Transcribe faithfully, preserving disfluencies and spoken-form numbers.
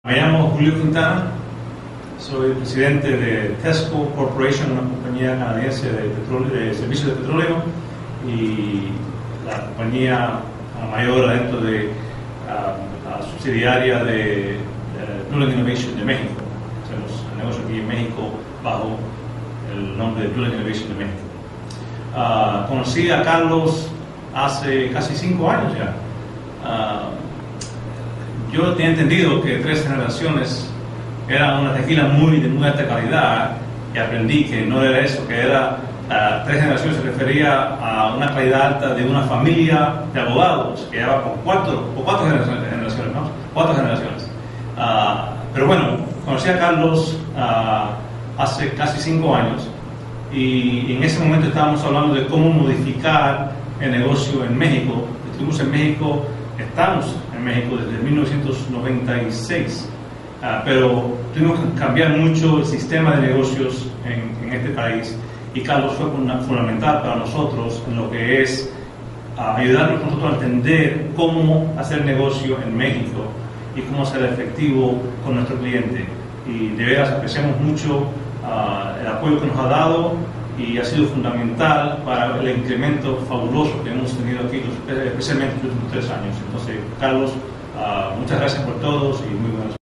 Me llamo Julio Quintana, soy presidente de Tesco Corporation, una compañía canadiense de, petróleo, de servicios de petróleo y la compañía mayor dentro de uh, la subsidiaria de uh, Newland Innovation de México. Hacemos el negocio aquí en México bajo el nombre de Newland Innovation de México. Uh, conocí a Carlos hace casi cinco años ya. Uh, Yo tenía entendido que Tres Generaciones era una tequila muy, de muy alta calidad y aprendí que no era eso, que era uh, Tres Generaciones se refería a una calidad alta de una familia de abogados que llevaba por cuatro, por cuatro generaciones, ¿no? Cuatro generaciones. Uh, pero bueno, conocí a Carlos uh, hace casi cinco años y en ese momento estábamos hablando de cómo modificar el negocio en México. Estuvimos en México, estamos en México desde mil novecientos noventa y seis, uh, pero tuvimos que cambiar mucho el sistema de negocios en, en este país y Carlos fue una, fundamental para nosotros en lo que es uh, ayudarnos nosotros a entender cómo hacer negocio en México y cómo ser efectivo con nuestro cliente. Y de veras apreciamos mucho uh, el apoyo que nos ha dado y ha sido fundamental para el incremento fabuloso que hemos tenido aquí, especialmente en los últimos tres años. Entonces, Carlos, uh, muchas gracias por todos y muy buenas.